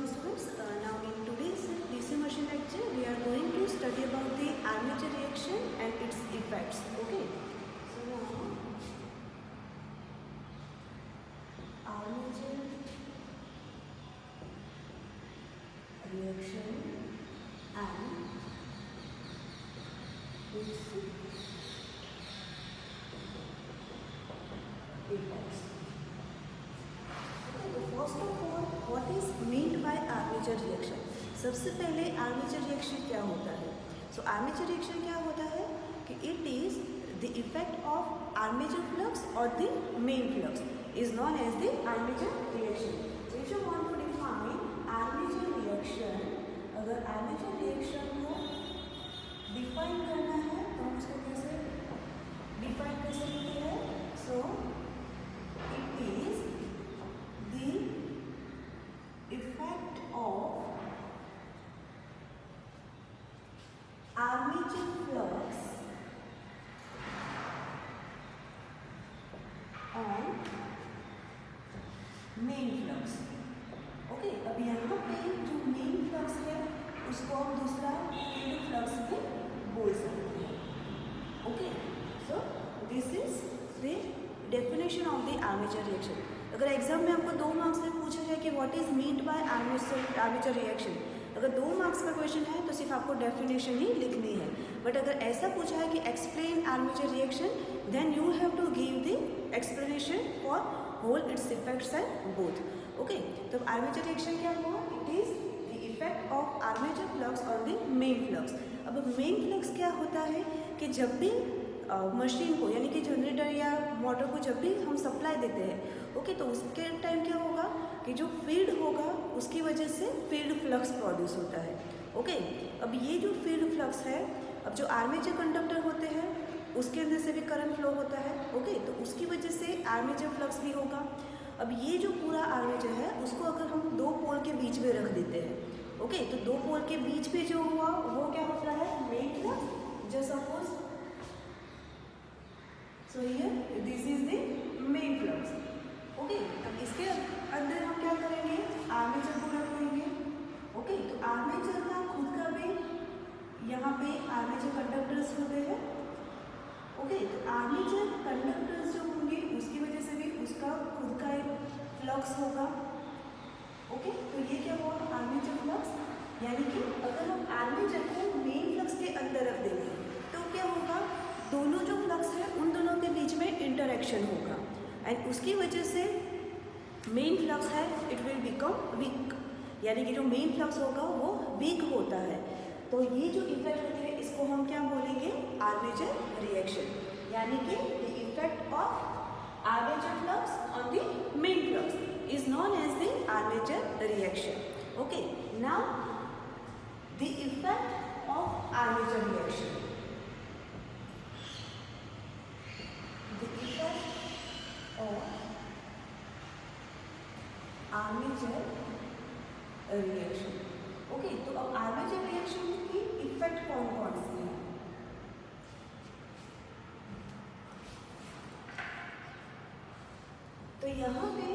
morning students. Now in today's DC machine lecture we are going to study about the armature reaction and its effects. Okay. So now armature reaction and its effects. First of all what is meant by armature reaction. सबसे पहले armature reaction क्या होता है. सो armature reaction क्या होता है कि it is the effect of armature flux और the main flux is known as the armature reaction. So if you want to define armature reaction, अगर आर्मेचर रिएक्शन को डिफाइन करना है तो हम उसको कैसे डिफाइन कर सकते हैं. So it is the effect of armature flux on main flux. Okay, अब यहाँ पे जो मेन फ्लक्स है उसको हम दूसरा फील्ड फ्लक्स भी बोल सकते हैं. Okay, so this is the definition of the armature reaction. अगर एग्जाम में आपको 2 मार्क्स में पूछा जाए कि what is meant by armature reaction, अगर 2 मार्क्स का क्वेश्चन है तो सिर्फ आपको डेफिनेशन ही लिखनी है. बट अगर ऐसा पूछा है कि explain armature reaction, then you have to give the explanation for whole its effects and both. Okay, तो आर्मेचर रिएक्शन क्या हुआ? It is the effect of armature flux on the main flux. अब main flux क्या होता है कि जब भी मशीन को यानी कि जनरेटर या मोटर को जब भी हम सप्लाई देते हैं, ओके, तो उसके टाइम क्या होगा कि जो फील्ड होगा उसकी वजह से फील्ड फ्लक्स प्रोड्यूस होता है. ओके, अब ये जो फील्ड फ्लक्स है, अब जो आर्मेचर कंडक्टर होते हैं उसके अंदर से भी करंट फ्लो होता है. ओके, तो उसकी वजह से आर्मेचर फ्लक्स भी होगा. अब ये जो पूरा आर्मेचर है उसको अगर हम 2 पोल के बीच में रख देते हैं, ओके, तो 2 पोल के बीच में जो हुआ वो क्या होता है? Main flux. Just suppose so here this is the main flux. okay, अब इसके अंदर हम क्या करेंगे? आर्मेचर को रख देंगे. ओके, तो आर्मेचर का खुद का भी यहाँ पे आर्मेचर कंडक्टर्स होते हैं. ओके, तो आर्मेचर कंडक्टर्स जो होंगे उसकी वजह से भी उसका खुद का एक फ्लक्स होगा. ओके, तो ये क्या हुआ? Armature flux. यानी कि अगर हम आर्मेचर को मेन फ्लक्स के अंदर रख देंगे तो क्या होगा? दोनों जो फ्लक्स है उन दोनों के बीच में इंटरेक्शन होगा एंड उसकी वजह से मेन फ्लक्स है इट विल बिकम वीक. यानी कि जो मेन फ्लक्स होगा वो वीक होता है. तो ये जो इफेक्ट होते हैं इसको हम क्या बोलेंगे? Armature reaction. यानी कि the effect of armature flux on the main flux is known as the armature reaction. Okay, now the effect of armature reaction. Armature reaction. Okay, तो अब आर्मेचर रिएक्शन की इफेक्ट कौन कौन सी है? तो यहाँ पे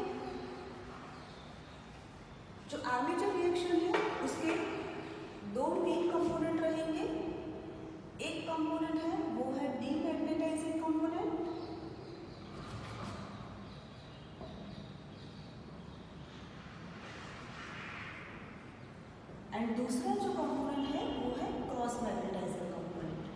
जो आर्मेचर रिएक्शन है उसके 2 मेन कंपोनेंट रहेंगे. एक कंपोनेंट है वो है डीमैग्नेटाइजिंग कंपोनेंट एंड दूसरा जो कंपोनेंट है वो है क्रॉस मैग्नेटाइजिंग कंपोनेंट.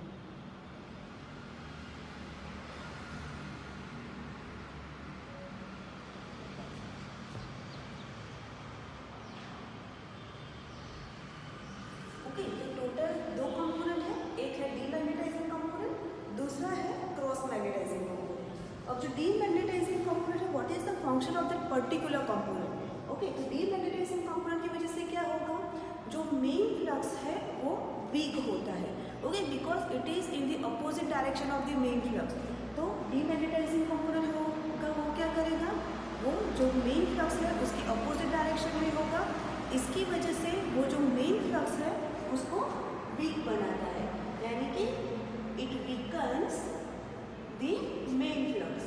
ओके, तो टोटल 2 कंपोनेंट है. एक है डीमैग्नेटाइजिंग कंपोनेंट, दूसरा है क्रॉस मैग्नेटाइजिंग कंपोनेंट. अब जो डीमैग्नेटाइजिंग कंपोनेंट है what is the function of that particular component? Okay, तो डीमैग्नेटाइजिंग कंपोनेंट की वजह से क्या होगा? जो मेन फ्लक्स है वो वीक होता है. Okay, because it is in the opposite direction of the main flux. तो डीमैग्नेटाइजिंग कंपोनेंट होगा वो क्या करेगा? वो जो मेन फ्लक्स है उसकी अपोजिट डायरेक्शन में होगा. इसकी वजह से वो जो मेन फ्लक्स है उसको वीक बनाता है. यानी कि it weakens the main flux.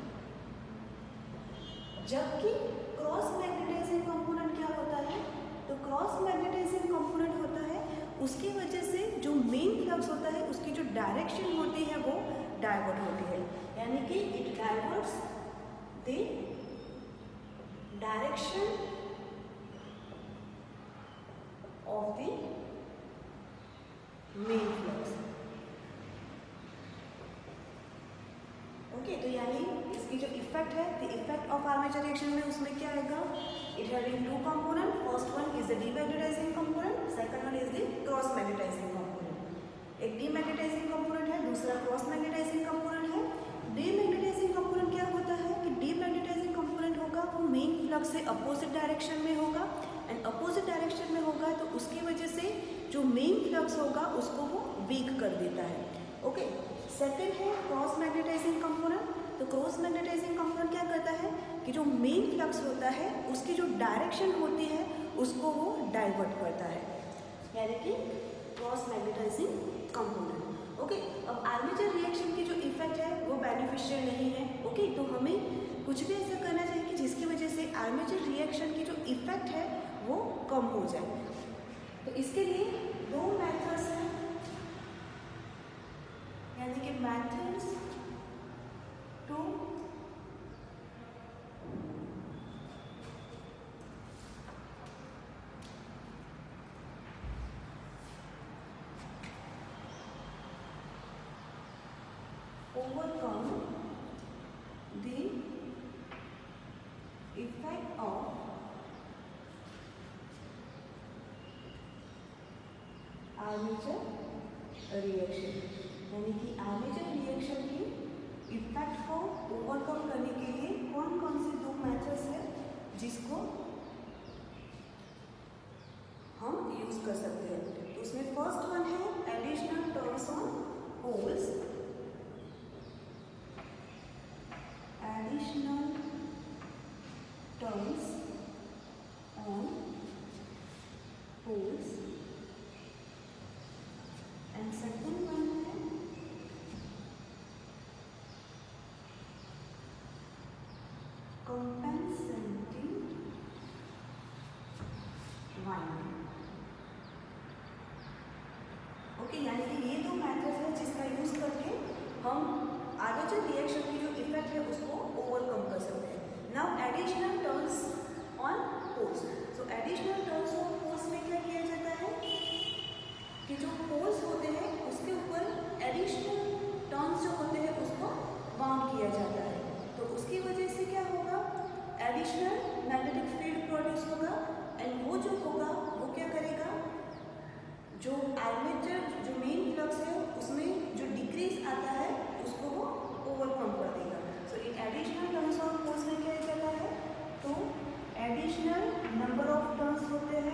जबकि क्रॉस मैग्नेटाइजिंग कंपोनेंट क्या होता है? तो फ्लक्स होता है उसकी जो डायरेक्शन होती है वो डाइवर्ट होती है, यानी कि it diverts the direction of the main flux. Okay, तो यानी इसकी जो इफेक्ट है, the effect of armature reaction में उसमें क्या आएगा, it having two component, first one is the demagnetising component, second one is the cross magnetising component. एक डीमैग्नेटाइजिंग कंपोनेंट है, दूसरा क्रॉस मैग्नेटाइजिंग कंपोनेंट है। डीमैग्नेटाइजिंग कंपोनेंट क्या होता है कि डीमैग्नेटाइजिंग कंपोनेंट होगा वो मेन फ्लक्स से अपोजिट डायरेक्शन में होगा, एंड अपोजिट डायरेक्शन में होगा तो उसकी वजह से जो मेन फ्लक्स होगा उसको वो वीक कर देता है। ओके, सेकंड है क्रॉस मैग्नेटाइजिंग कंपोनेंट। तो क्रॉस मैग्नेटाइजिंग कंपोनेंट क्या करता है कि जो मेन फ्लक्स होता है उसकी जो डायरेक्शन होती है उसको वो डाइवर्ट करता है, यानी कि क्रॉस मैग्नेटाइजिंग कंपोनेंट। ओके, अब आर्मेचर रिएक्शन की जो इफेक्ट है वो बेनिफिशियल नहीं है। ओके, तो हमें कुछ भी ऐसा करना चाहिए कि जिसकी वजह से आर्मेचर रिएक्शन की जो इफेक्ट है वो कम हो जाए। तो इसके लिए दो मेथड्स हैं, यानी कि methods to overcome the effect of armature reaction, यानी कि आर्मेचर रिएक्शन की इफेक्ट को ओवरकम करने के लिए कौन कौन से दो मेथड्स हैं जिसको हम यूज कर सकते हैं। तो उसमें फर्स्ट वन है additional turns on poles, additional turns on poles, and second one है compensating winding। ओके, यानी कि ये दो मेथड है जिसका यूज करके हम आर्मेचर रिएक्शन की जो इफेक्ट है उसको ओवरकम कर सकते हैं। Now additional turns on poles. So additional turns on poles में क्या किया जाता है कि जो पोल्स होते हैं उसके ऊपर एडिशनल टर्न्स जो होते हैं उसको बाउंड किया जाता है, तो उसकी वजह से क्या होगा, एडिशनल मैग्नेटिक फील्ड प्रोड्यूस होगा, एंड वो जो होगा वो क्या करेगा, जो आर्मेचर जो मेन फ्लक्स है उसमें जो डिक्रीज आता है उसको वो ओवरकम कर देगा। So in additional turns of poles में क्या चला है, तो एडिशनल नंबर ऑफ टर्न्स होते हैं,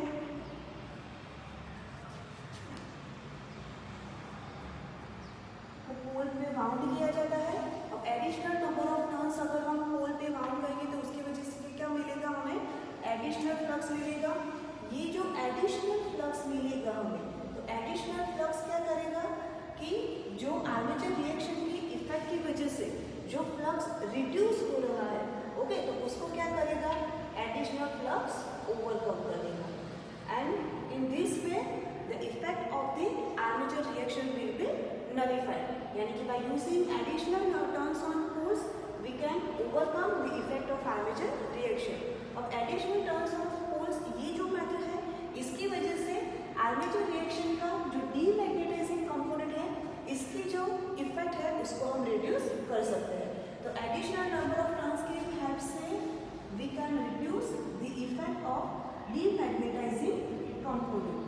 पोल पे बाउंड किया जाता है। अब एडिशनल नंबर ऑफ टर्न्स अगर हम पोल पे बाउंड करेंगे तो उसकी वजह से क्या मिलेगा, हमें एडिशनल फ्लक्स मिलेगा। ये जो एडिशनल फ्लक्स मिलेगा हमें, तो एडिशनल फ्लक्स क्या करेगा कि जो आर्मेचर रिएक्शन की इफेक्ट की वजह से जो फ्लक्स रिड्यूस हो रहा है, ओके, तो उसको क्या करेगा, एडिशनल फ्लक्स ओवरकम करेगा, and in this way the effect of the armature reaction will be nullified, यानी कि by using additional turns on poles we can overcome the effect of armature reaction। अब additional turns on poles ये जो method है इसकी वजह से armature reaction का जो डीमैग्नेटाइजिंग कंपोनेंट है इसकी जो इफेक्ट है उसको हम रिड्यूस कर सकते हैं। तो एडिशनल नंबर ऑफ टर्न्स की हेल्प से we can reduce the effect of demagnetising component.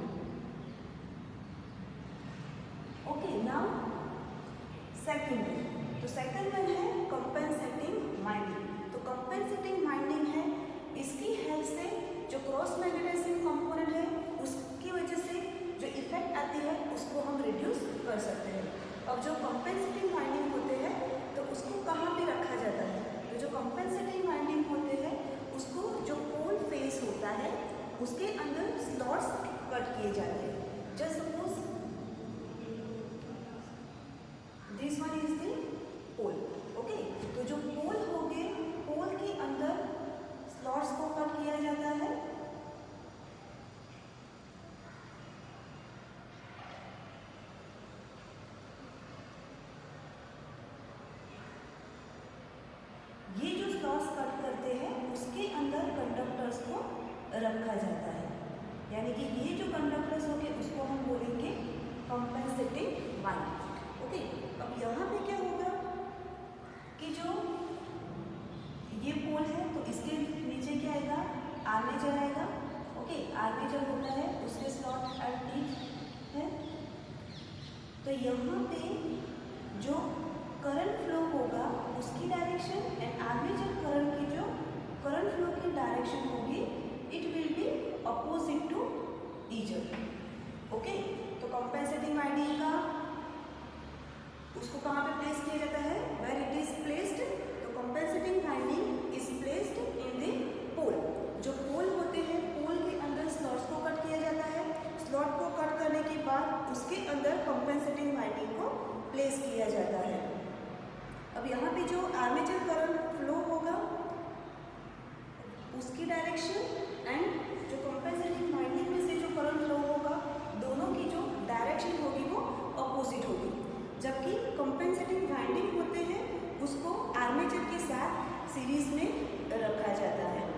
Okay, now second one, तो सेकंड वन है कंपेंसेटिंग वाइंडिंग। तो कंपेंसेटिंग वाइंडिंग है, इसकी हेल्प से जो क्रॉस मैग्नेटाइजिंग कंपोनेंट है उसकी वजह से जो इफेक्ट आती है उसको हम रिड्यूस कर सकते हैं। अब जो कंपेंसेटिंग वाइंडिंग होते हैं तो उसको कहाँ पे रखा जाता है, तो जो कंपेंसेटिंग वाइंडिंग होते हैं उसको जो पोल फेस होता है उसके अंदर स्लॉट्स कट किए जाते हैं। Just suppose this one is the pole, okay, तो जो पोल हो गए, पोल के अंदर स्लॉट्स को कट किया जाता है, उसके अंदर कंडक्टर्स को रखा जाता है। यानी कि ये जो कंडक्टर्स होंगे उसको हम बोलेंगे कंपेंसेटिंग वायर। ओके, अब यहाँ पे क्या होगा कि जो ये पोल है तो इसके नीचे क्या आएगा, आर्मेचर आएगा। ओके, आर्मेचर होता है, उसके स्लॉट एट टीथ है। तो यहाँ पे जो करंट फ्लो होगा उसकी डायरेक्शन एंड आर्मेचर करंट की जो करंट फ्लो की डायरेक्शन होगी it will be opposite to each other. Okay, तो कंपेंसेटिंग वाइंडिंग का उसको कहाँ पे प्लेस किया जाता है, वेयर इट इज प्लेस्ड, तो compensating winding is placed in the pole. जो पोल होते हैं पोल के अंदर स्लॉट्स को कट किया जाता है। स्लॉट को कट करने के बाद उसके अंदर कंपेंसेटिंग वाइंडिंग को प्लेस किया जाता है। अब यहाँ पे जो आर्मेचर करंट फ्लो होगा उसकी डायरेक्शन एंड जो कंपेंसेटिंग वाइंडिंग में से जो करंट फ्लो होगा दोनों की जो डायरेक्शन होगी वो अपोजिट होगी। जबकि कंपेंसेटिंग वाइंडिंग होते हैं उसको आर्मेचर के साथ सीरीज में रखा जाता है।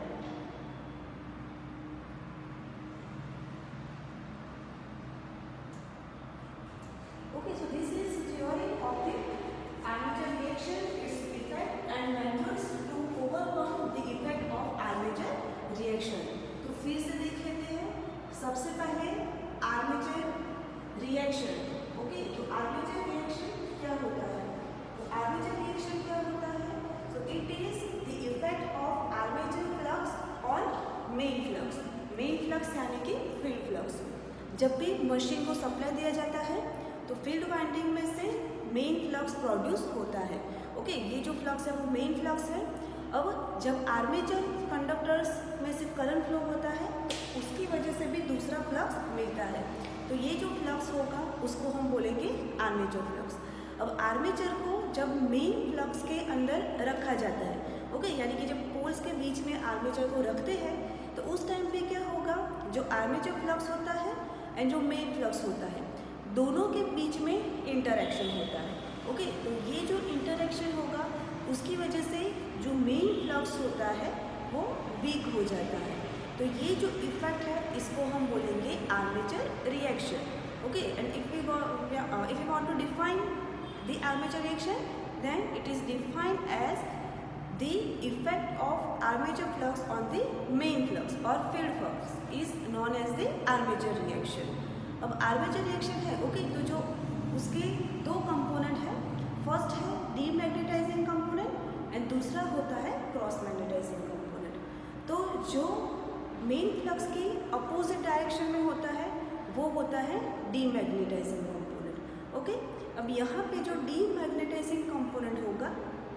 Okay, so this is theory of the armature reaction, its effect and methods to overcome the effect of armature reaction। तो फिर से देख लेते हैं। सबसे पहले आर्मेचर रिएक्शन। ओके, तो आर्मेचर रिएक्शन क्या होता है, तो आर्मेचर रिएक्शन क्या होता है, so it is the effect of armature flux on main flux। Main flux यानी कि फील्ड फ्लक्स। जब भी मशीन को सप्लाई दिया जाता है तो फील्ड वाइंडिंग में से मेन फ्लक्स प्रोड्यूस होता है। ओके, ये जो फ्लक्स है वो मेन फ्लक्स है। अब जब आर्मेचर कंडक्टर्स में से करंट फ्लो होता है उसकी वजह से भी दूसरा फ्लक्स मिलता है। तो ये जो फ्लक्स होगा उसको हम बोलेंगे आर्मेचर फ्लक्स। अब आर्मेचर को जब मेन फ्लक्स के अंदर रखा जाता है, ओके, यानी कि जब पोल्स के बीच में आर्मेचर को रखते हैं तो उस टाइम पे क्या होगा, जो आर्मेचर फ्लक्स होता है एंड जो मेन फ्लक्स होता है दोनों के बीच में इंटरेक्शन होता है। ओके, तो ये जो इंटरेक्शन होगा उसकी वजह से जो मेन फ्लक्स होता है वो वीक हो जाता है। तो ये जो इफेक्ट है इसको हम बोलेंगे armature reaction. Okay, and if you want to define the armature reaction then it is defined as the effect of armature flux on the main flux और field flux is known as the armature reaction. अब armature reaction है, okay, तो जो उसके दो component है, first है demagnetising component and दूसरा होता है क्रॉस मैग्नेटाइजिंग कंपोनेंट। तो जो मेन फ्लक्स की अपोजिट डायरेक्शन में होता है वो होता है डीमैग्नेटाइजिंग कंपोनेंट। ओके, अब यहाँ पे जो डीमैग्नेटाइजिंग कंपोनेंट होगा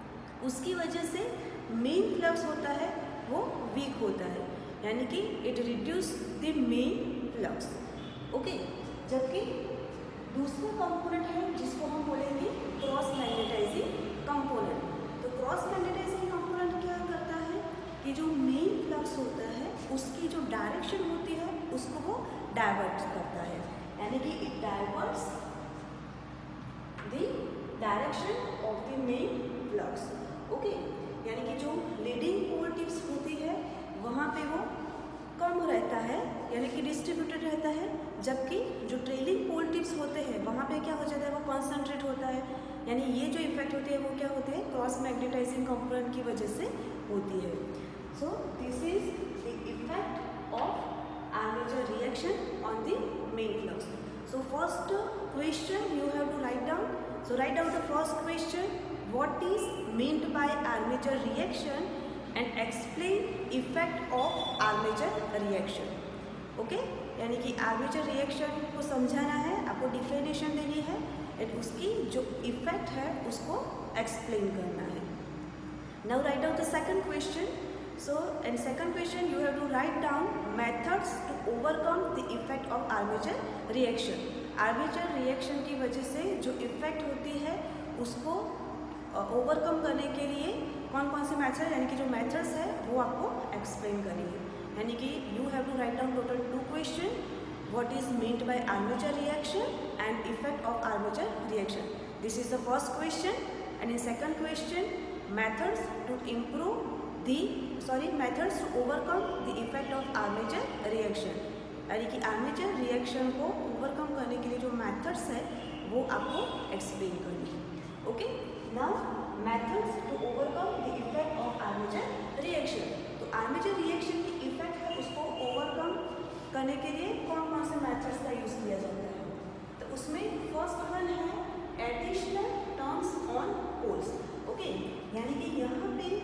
उसकी वजह से मेन फ्लक्स होता है वो वीक होता है, यानी कि it reduce the main flux. Okay, जबकि दूसरा कंपोनेंट है जिसको हम बोलेंगे क्रॉस मैग्नेटाइजिंग कंपोनेंट। तो क्रॉस मैग्नेटाइजिंग कंपोनेंट क्या करता है कि जो मेन फ्लक्स होता है उसकी जो डायरेक्शन होती है उसको वो डाइवर्ट करता है, यानी कि it diverts the direction of the main flux. Okay, यानी कि जो लीडिंग पोल टिप्स होती है वहाँ पे वो कम रहता है, यानी कि डिस्ट्रीब्यूटेड रहता है, जबकि जो ट्रेलिंग पोल टिप्स होते हैं वहाँ पे क्या हो जाता है, वो कॉन्सेंट्रेट होता है। यानी ये जो इफेक्ट होते हैं वो क्या होते हैं, क्रॉस मैग्नेटाइजिंग कंपोनेंट की वजह से होती है। So this is the effect of armature reaction on the main flux. So first question you have to write down. So write down the first question, what is meant by armature reaction and explain effect of armature reaction। Okay, यानी कि armature reaction को समझाना है, आपको definition देनी है and उसकी जो इफेक्ट है उसको एक्सप्लेन करना है। Now write down the second question. So in second question you have to write down methods to overcome the effect of armature reaction. Armature reaction की वजह से जो इफेक्ट होती है उसको ओवरकम करने के लिए कौन कौन से मेथड, यानी कि जो मेथड्स है वो आपको एक्सप्लेन करेंगे। यानी कि you have to write down total 2 question, what is meant by armature reaction and effect of armature reaction. This is the first question and in second question methods to improve methods to overcome the effect of armature reaction, यानी कि armature reaction को overcome करने के लिए जो methods है वो आपको एक्सप्लेन करनी है। Okay, now methods to overcome the effect of armature reaction. तो आर्मेचर रिएक्शन की इफेक्ट है उसको ओवरकम करने के लिए कौन कौन से मेथड्स का यूज किया जाता है। तो उसमें फर्स्ट वन है additional turns on poles. Okay, यानी कि यहाँ पे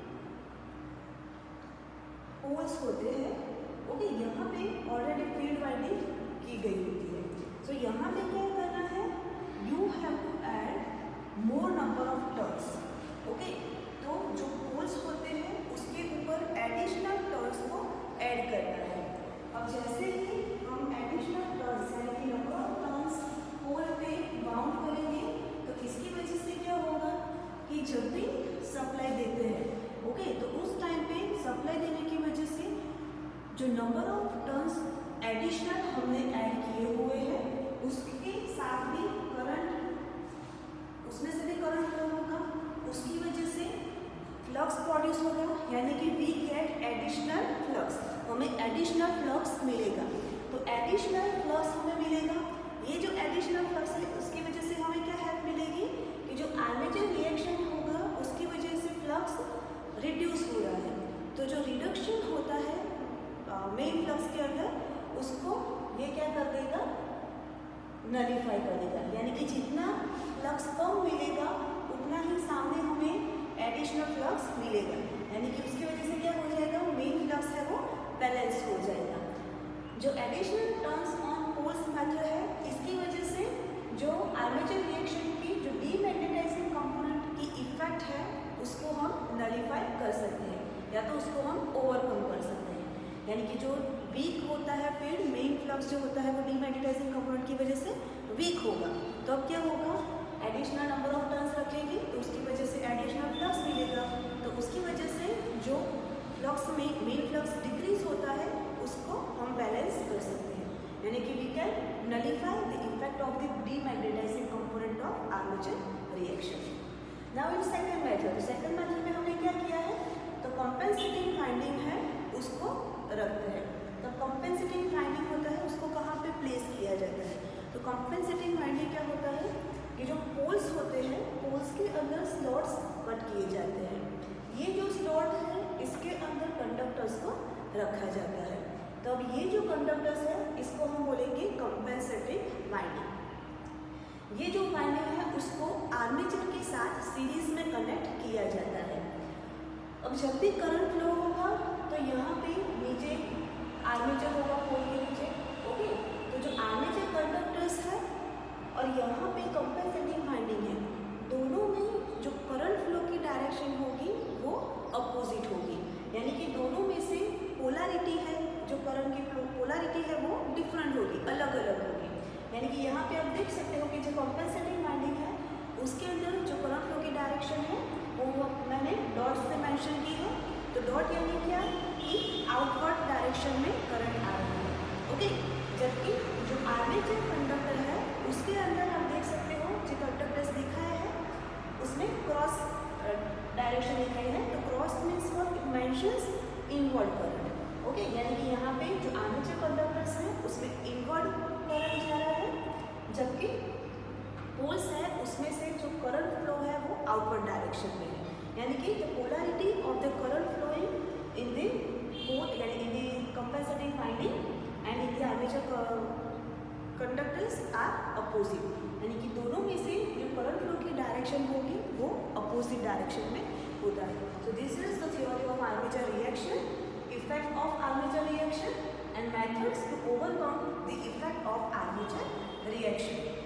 पोल्स होते हैं। ओके, यहाँ पे ऑलरेडी फील्ड वाइंडिंग की गई होती है। सो यहाँ पे क्या करना है, you have to add more number of turns. Okay, तो जो पोल्स होते हैं उसके ऊपर एडिशनल टर्न्स को ऐड करना है। अब जैसे ही हम एडिशनल टर्न्स यानी कि नंबर ऑफ टर्न्स पोल पे बाउंड करेंगे तो इसकी वजह से क्या होगा कि जब भी सप्लाई देते हैं, ओके, तो उस टाइम पे सप्लाई देने की वजह से जो नंबर ऑफ टर्न्स एडिशनल हमने ऐड किए हुए हैं उसके साथ भी करंट, उसमें से भी करंट फ्लो होगा, उसकी वजह से फ्लक्स प्रोड्यूस होगा, यानी कि वी गेट एडिशनल फ्लक्स, हमें एडिशनल फ्लक्स मिलेगा। तो एडिशनल फ्लक्स हमें मिलेगा, ये जो एडिशनल फ्लक्स है उसकी वजह से हमें क्या हेल्प मिलेगी कि जो आर्मेचर रिएक्शन होगा उसकी वजह से फ्लक्स रिड्यूस हो रहा है। तो जो रिडक्शन होता है मेन फ्लक्स के अंदर उसको ये क्या कर देगा, नलीफाई कर देगा, यानी कि जितना फ्लक्स कम मिलेगा उतना ही सामने हमें एडिशनल फ्लक्स मिलेगा, यानी कि उसकी वजह से क्या हो जाएगा, मेन फ्लक्स है वो बैलेंस हो जाएगा। जो additional turns on poles method है इसकी वजह से जो आर्मेचर रिएक्शन की जो डीमैग्नेटाइजिंग कंपोनेंट की इफेक्ट है उसको हम नलीफाई कर सकते हैं या तो उसको हम ओवरकम कर सकते हैं, यानी कि जो वीक होता है फील्ड, मेन फ्लक्स जो होता है वो डीमैग्नेटाइजिंग कंपोनेंट की वजह से वीक होगा। तो अब क्या होगा, एडिशनल नंबर ऑफ टर्न्स रखेंगे तो उसकी वजह से एडिशनल फ्लक्स मिलेगा, तो उसकी वजह से जो फ्लक्स में मेन फ्लक्स डिक्रीज होता है उसको हम बैलेंस कर सकते हैं, यानी कि we can nullify the effect of the demagnetising component of armature reaction. Now in second method, second method में हमने क्या किया है, तो कंपेंसेटिंग फाइंडिंग है उसको रखते हैं। तो कंपेंसेटिंग फाइंडिंग होता है उसको कहाँ पे प्लेस किया जाता है, तो कंपेंसेटिंग फाइंडिंग क्या होता है कि जो पोल्स होते हैं पोल्स के अंदर स्लॉट्स कट किए जाते हैं, ये जो स्लॉट है इसके अंदर कंडक्टर्स को रखा जाता है। तो अब ये जो कंडक्टर्स है इसको हम बोलेंगे कंपेंसेटिंग वाइंडिंग। ये जो वाइंडिंग है उसको आर्मेचर के साथ सीरीज में कनेक्ट किया जाता है। अब जब भी करंट फ्लो होगा तो यहाँ पे नीचे आर्मेचर होगा पोल के नीचे। ओके, तो जो आर्मेचर कंडक्टर्स है और यहाँ पे कंपेंसेटिंग वाइंडिंग है, दोनों में जो करंट फ्लो की डायरेक्शन होगी वो अपोजिट होगी, यानी कि दोनों में से पोलैरिटी है, जो करंट की पोलैरिटी है वो डिफरेंट होगी, अलग अलग होगी। यानी कि यहाँ पे आप देख सकते हो कि जो कंपेंसेटिंग वाइंडिंग है उसके अंदर जो करंट फ्लो की डायरेक्शन है वो मैंने डॉट से मेंशन की है। तो डॉट यानी क्या कि आउटवर्ड डायरेक्शन में करंट आ रहा है। ओके, जबकि जो आर्मेचर कंडक्टर है उसके अंदर आप देख सकते हो जो कंडक्टर्स दिखाए हैं उसमें क्रॉस डायरेक्शन दिखाई है। तो cross means what, it mentions inward current. Okay, यानी कि यहाँ पे जो आर्मेचर कंडक्टर्स हैं उसमें इनवर्ड करंट जा रहा है, जबकि पोल्स है उसमें से जो करंट फ्लो है वो आउटवर्ड डायरेक्शन में है, यानी कि the polarity of the current flowing in the pole यानी in the compensating winding and in the armature conductors are opposite, यानी कि दोनों में से जो करंट फ्लो की डायरेक्शन होगी वो अपोजिट डायरेक्शन में होता है। So this is the theory of armature reaction, effect of armature reaction and methods to overcome the effect of armature reaction.